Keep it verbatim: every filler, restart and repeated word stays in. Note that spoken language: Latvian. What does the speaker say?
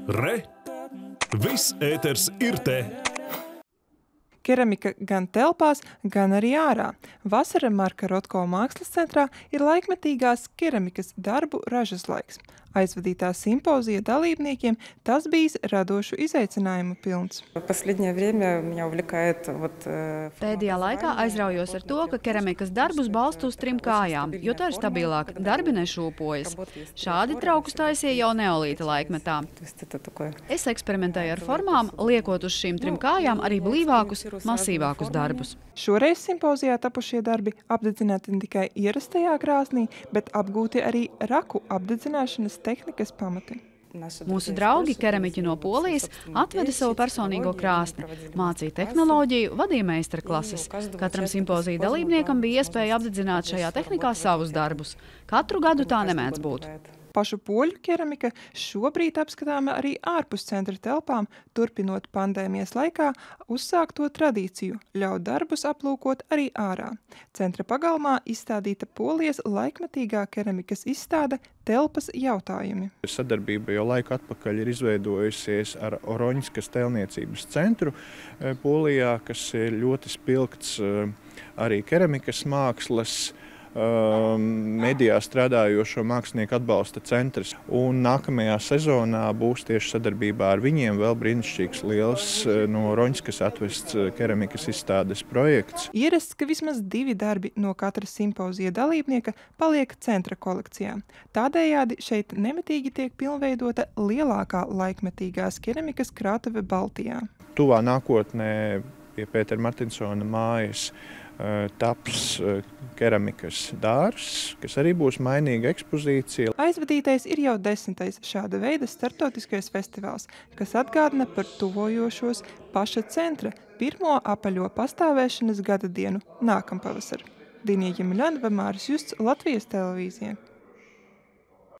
Re! Viss ēters ir te! Keramika gan telpās, gan arī ārā. Vasara Marka Rotko mākslas centrā ir laikmetīgās keramikas darbu ražas laiks. Aizvadītā simpozija dalībniekiem tas bijis radošu izaicinājumu pilns. Pēdējā laikā aizraujos ar to, ka keramikas darbus balsta uz trim kājām, jo tā ir stabilāk, darbi nešūpojas. Šādi traukus taisīja jau neolīta laikmetā. Es eksperimentēju ar formām, liekot uz šīm trim kājām arī blīvākus, masīvākus darbus. Šoreiz simpozijā tapušie darbi apdedzināti ne tikai ierastajā krāsnī, bet apgūti arī raku apdedzināšanas tehnikas pamati. Mūsu draugi, keramiķi no Polijas, atveda savu personīgo krāsni, mācīja tehnoloģiju, vadīja meistarklases. Katram simpozija dalībniekam bija iespēja apdedzināt šajā tehnikā savus darbus. Katru gadu tā nemēdz būt. Pašu poļu keramika šobrīd apskatāma arī ārpus centra telpām, turpinot pandēmijas laikā uzsākto tradīciju, ļaut darbus aplūkot arī ārā. Centra pagalmā izstādīta Polijas laikmetīgā keramikas izstāde Telpas jautājumi. Sadarbība jau laiku atpakaļ ir izveidojusies ar Oroņskas tēlniecības centru Polijā, kas ir ļoti spilgts arī keramikas mākslas, medijā strādājošo mākslinieku atbalsta centrs. Un nākamajā sezonā būs tieši sadarbībā ar viņiem vēl brīnišķīgs liels no Roņskas atvests keramikas izstādes projekts. Ierasts, ka vismaz divi darbi no katra simpozija dalībnieka paliek centra kolekcijā. Tādējādi šeit nemitīgi tiek pilnveidota lielākā laikmetīgās keramikas krātuve Baltijā. Tuvā nākotnē pie Pētera Martinsona mājas taps keramikas dārs, kas arī būs mainīga ekspozīcija. Aizvadītais ir jau desmitais šāda veida starptautiskais festivāls, kas atgādina par tuvojošos paša centra pirmo apaļo pastāvēšanas gada dienu nākampavasar. Dinija Ģemeļanova, Māris Justs, Latvijas televīzija.